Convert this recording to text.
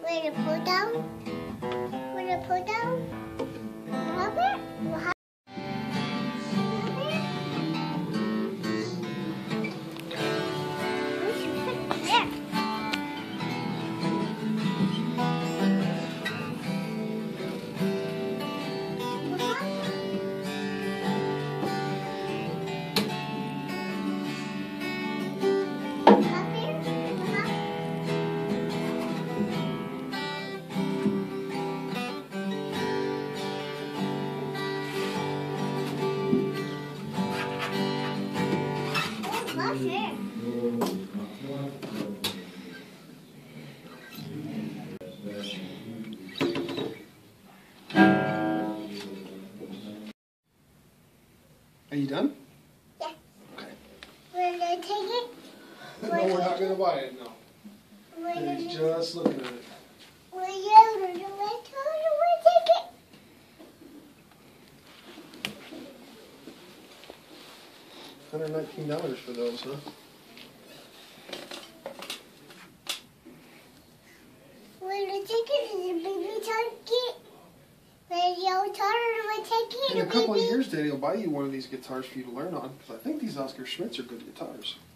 Where to put down? Where to put down? Help it? Are you done? Yeah. Okay. We're going to take it? No, we're not going to buy it, no. He's just looking at it. We're going to take it? $119 for those, huh? We're going to take it as a baby target. Radio guitar, we're taking it. In a couple of years, Daddy will buy you one of these guitars for you to learn on, because I think these Oscar Schmidts are good guitars.